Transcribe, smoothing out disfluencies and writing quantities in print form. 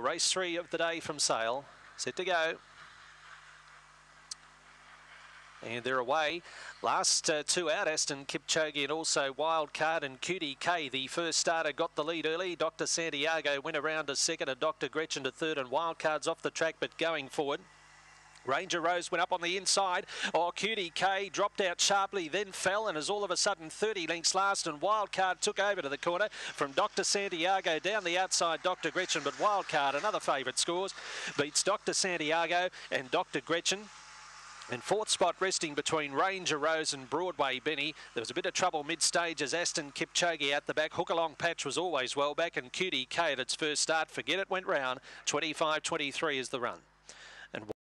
for race 3 of the day from Sale. Set to go. And they're away. Last two out, Aston Kipchoge and also Wildcard and Cutie K. The first starter got the lead early. Dr. Santiago went around to second and Dr. Gretchen to third, and Wildcard's off the track but going forward. Ranger Rose went up on the inside. Oh, Cutie K dropped out sharply, then fell and is all of a sudden 30 lengths last, and Wildcard took over to the corner from Dr. Santiago down the outside, Dr. Gretchen, but Wildcard, another favourite, scores, beats Dr. Santiago and Dr. Gretchen. And fourth spot resting between Ranger Rose and Broadway Benny. There was a bit of trouble mid-stage as Aston Kipchoge out the back. Hook Along Patch was always well back, and Cutie K at its first start, forget it, went round. 25-23 is the run. And